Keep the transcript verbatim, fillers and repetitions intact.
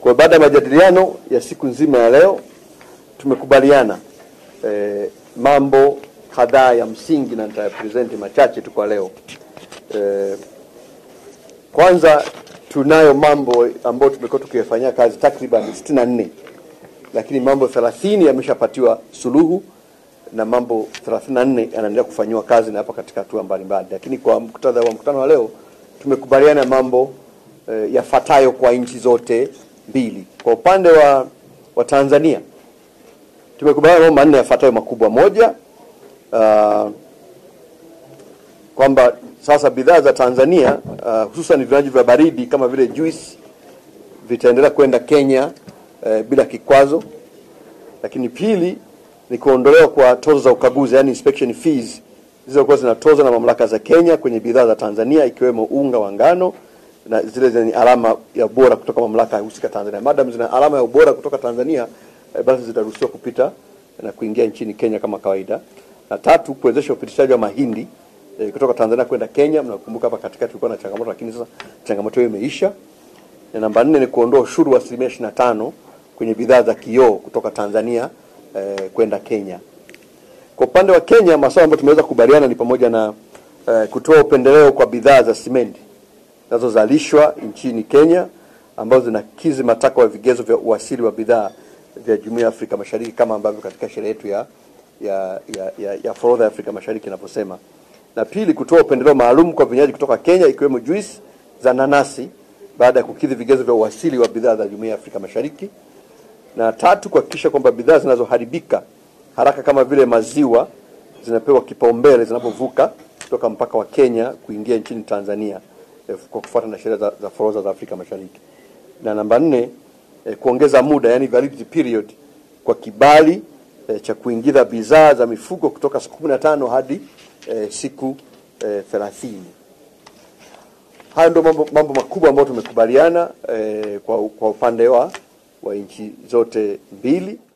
Kwa baada ya majadiliano ya siku nzima ya leo, tumekubaliana eh, mambo kadhaa ya msingi, na nitapresent machache tu kwa leo. Eh, kwanza tunayo mambo ambayo tumekuwa tukiyafanyia kazi takriban sitini na nne, lakini mambo thelathini yameshapatiwa suluhu na mambo thelathini na nne yanaendelea kufanywa kazi na hapa katika hatua mbalimbali. Lakini kwa muktadha wa mkutano wa leo tumekubaliana mambo eh, yafuatayo kwa nchi zote mbili. Kwa upande wa wa Tanzania tumekubaliana mambo manne yafuatayo makubwa. Moja, uh, kwamba sasa bidhaa za Tanzania uh, hususan vinywaji vya baridi kama vile juice vitaendelea kwenda Kenya uh, bila kikwazo. Lakini pili ni kuondolewa kwa tozo za ukaguzi, yani inspection fees zilizokuwa zinatozwa na mamlaka za Kenya kwenye bidhaa za Tanzania, ikiwemo unga wa ngano na zile zenye alama ya ubora kutoka mamlaka husika Tanzania. Madam zina alama ya ubora kutoka Tanzania, eh, basi zitaruhusiwa kupita na kuingia nchini Kenya kama kawaida. Na tatu, kuwezesha upitishaji wa mahindi eh, kutoka Tanzania kwenda Kenya. Mnakumbuka hapa katikati tulikuwa na changamoto, lakini sasa changamoto hiyo imeisha. Na namba nne ni kuondoa ushuru wa asilimia ishirini na tano kwenye bidhaa za kioo kutoka Tanzania eh, kwenda Kenya. Kwa upande wa Kenya, masuala ambayo tumeweza kubaliana ni pamoja na eh, kutoa upendeleo kwa bidhaa za simenti zinazozalishwa nchini Kenya ambazo zinakidhi matakwa ya vigezo vya uasili wa bidhaa vya Jumuiya ya Afrika Mashariki, kama ambavyo katika sheria yetu ya ya ya, ya, ya forodha ya Afrika Mashariki inavyosema. Na pili, kutoa upendeleo maalum kwa vinywaji kutoka Kenya ikiwemo juice za nanasi baada ya kukidhi vigezo vya uasili wa bidhaa za Jumuiya ya Afrika Mashariki. Na tatu, kuhakikisha kwamba bidhaa zinazoharibika haraka kama vile maziwa zinapewa kipaumbele zinapovuka kutoka mpaka wa Kenya kuingia nchini Tanzania kwa kufuata na sheria za, za forodha za Afrika Mashariki. Na namba nne, eh, kuongeza muda, yani validity period kwa kibali eh, cha kuingiza bidhaa za mifugo kutoka siku kumi na tano hadi eh, siku eh, thelathini. Hayo ndio mambo, mambo makubwa ambayo tumekubaliana eh, kwa, kwa upande wa wa nchi zote mbili.